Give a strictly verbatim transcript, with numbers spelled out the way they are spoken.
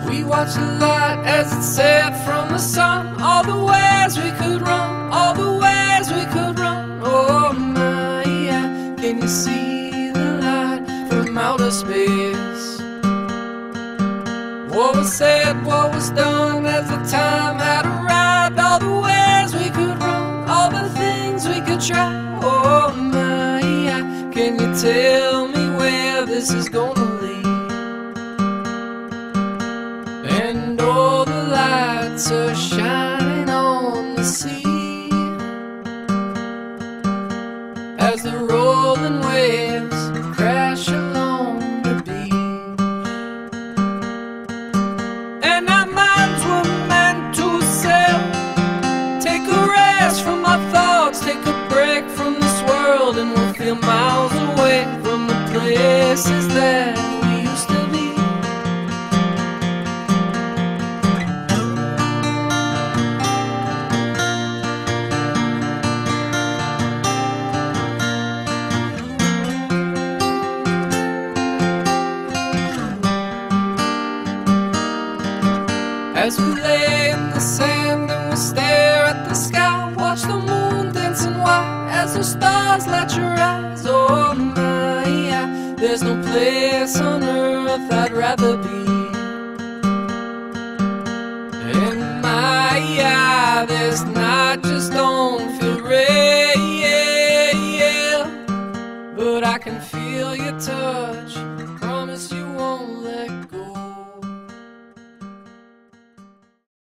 We watched the light as it set from the sun. All the ways we could run, all the ways we could run. Oh my, yeah. Can you see the light from outer space? What was said, what was done as the time had arrived. All the ways we could run, all the things we could try. Oh my, yeah. Can you tell me where this is gonna lead? And all the lights are shining on the sea as the rolling waves crash along the beach. And our minds were meant to sail, take a rest from our thoughts, take a break from this world, and we'll feel miles away from the places that we used to be. As we lay in the sand and we stare at the sky, watch the moon dancing white as the stars light your eyes. Oh my, yeah. There's no place on earth I'd rather